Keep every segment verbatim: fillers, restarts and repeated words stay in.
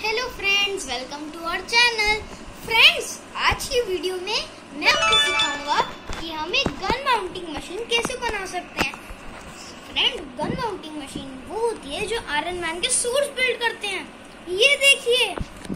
Hello friends, welcome to our channel. Friends, आज की video में मैं आपको सिखाऊंगा कि हम एक गन माउंटिंग मशीन कैसे बना सकते हैं। फ्रेंड्स, गन माउंटिंग मशीन वो होती है जो आयरन मैन के सूट्स बिल्ड करते हैं। ये देखिए,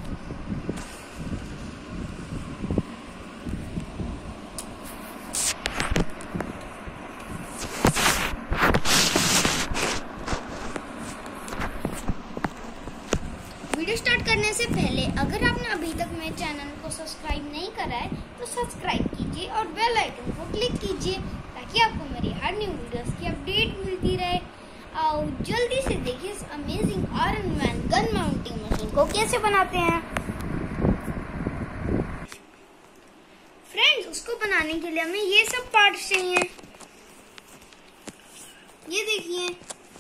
वीडियो स्टार्ट करने से पहले अगर आपने अभी तक मेरे चैनल को सब्सक्राइब नहीं करा है तो सब्सक्राइब कीजिए और बेल आइकन को क्लिक कीजिए ताकि आपको मेरी हर न्यू वीडियोस की अपडेट मिलती रहे। आओ जल्दी से देखिए इस amazing iron man gun mounting machine को कैसे बनाते हैं। फ्रेंड्स, उसको बनाने के लिए हमें ये सब पार्ट्स चाहिए। ये देखिए,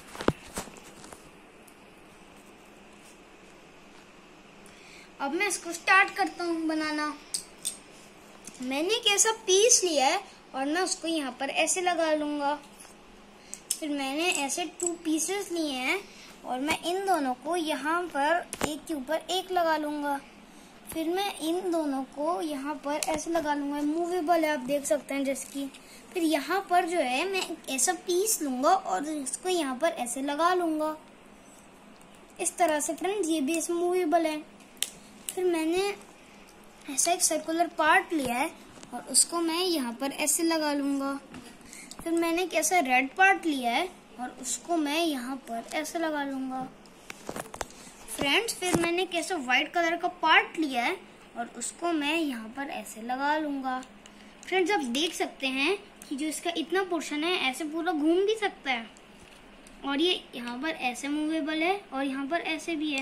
अब मैं इसको स्टार्ट करता हूँ बनाना। मैंने एक ऐसा पीस लिया है और मैं उसको यहाँ पर ऐसे लगा लूंगा। फिर मैंने ऐसे टू पीसेस लिए हैं और मैं इन दोनों को यहाँ पर एक के ऊपर एक लगा लूंगा। फिर मैं इन दोनों को यहाँ पर ऐसे लगा लूंगा। मूवेबल है, आप देख सकते हैं जैसे कि। फिर यहाँ पर जो है मैं ऐसा पीस लूंगा और इसको यहाँ पर ऐसे लगा लूंगा इस तरह से। फ्रेंड्स, ये भी इसमें मूवेबल है। फिर मैंने ऐसा एक सर्कुलर पार्ट लिया है और उसको मैं यहाँ पर ऐसे लगा लूंगा। फिर मैंने एक ऐसा रेड पार्ट लिया है और उसको मैं यहाँ पर ऐसे लगा लूंगा। फ्रेंड्स, फिर मैंने एक ऐसा व्हाइट कलर का पार्ट लिया है और उसको मैं यहाँ पर ऐसे लगा लूंगा। फ्रेंड्स, आप देख सकते हैं कि जो इसका इतना पोर्शन है ऐसे पूरा घूम भी सकता है और ये यहाँ पर ऐसे मूवेबल है और यहाँ पर ऐसे भी है।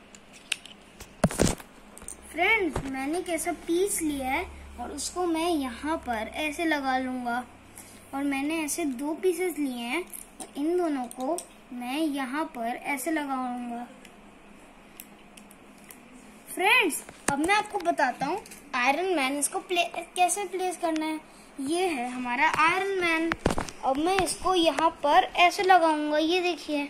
फ्रेंड्स, मैंने एक ऐसा पीस लिया है और उसको मैं यहाँ पर ऐसे लगा लूंगा और मैंने ऐसे दो पीसेस लिए हैं और इन दोनों को मैं यहाँ पर ऐसे लगाऊंगा। फ्रेंड्स, अब मैं आपको बताता हूँ आयरन मैन इसको प्ले कैसे प्लेस करना है। ये है हमारा आयरन मैन। अब मैं इसको यहाँ पर ऐसे लगाऊंगा, ये देखिए।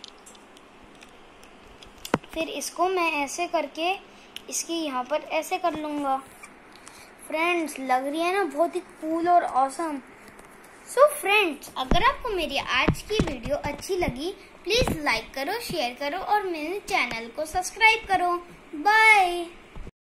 फिर इसको मैं ऐसे करके इसकी यहाँ पर ऐसे कर लूंगा। फ्रेंड्स, लग रही है ना बहुत ही कूल और ऑसम। सो फ्रेंड्स, अगर आपको मेरी आज की वीडियो अच्छी लगी प्लीज लाइक करो, शेयर करो और मेरे चैनल को सब्सक्राइब करो। बाय।